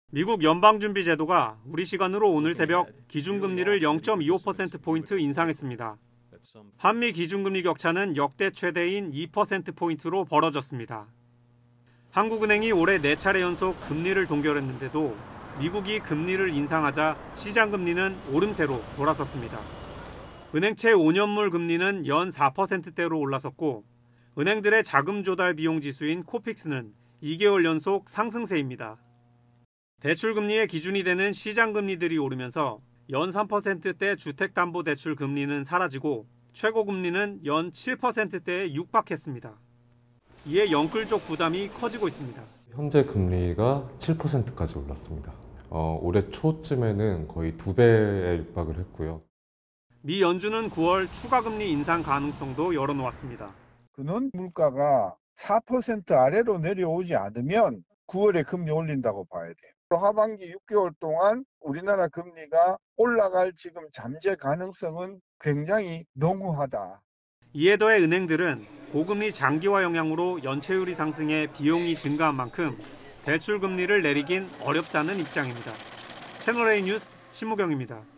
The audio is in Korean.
미국 연방준비제도가 우리 시간으로 오늘 새벽 기준금리를 0.25%포인트 인상했습니다. 한미 기준금리 격차는 역대 최대인 2%포인트로 벌어졌습니다. 한국은행이 올해 4차례 연속 금리를 동결했는데도 미국이 금리를 인상하자 시장금리는 오름세로 돌아섰습니다. 은행채 5년물 금리는 연 4%대로 올라섰고 은행들의 자금 조달 비용 지수인 코픽스는 2개월 연속 상승세입니다. 대출금리의 기준이 되는 시장금리들이 오르면서 연 3%대 주택담보대출 금리는 사라지고 최고금리는 연 7%대에 육박했습니다. 이에 영끌 쪽 부담이 커지고 있습니다. 현재 금리가 7%까지 올랐습니다. 올해 초쯤에는 거의 2배에 육박을 했고요. 미 연준은 9월 추가금리 인상 가능성도 열어놓았습니다. 근원 물가가 4% 아래로 내려오지 않으면 9월에 금리 올린다고 봐야 돼요. 하반기 6개월 동안 우리나라 금리가 올라갈 지금 잠재 가능성은 굉장히 농후하다. 이에 더해 은행들은 고금리 장기화 영향으로 연체율이 상승해 비용이 증가한 만큼 대출 금리를 내리긴 어렵다는 입장입니다. 채널A 뉴스 신무경입니다.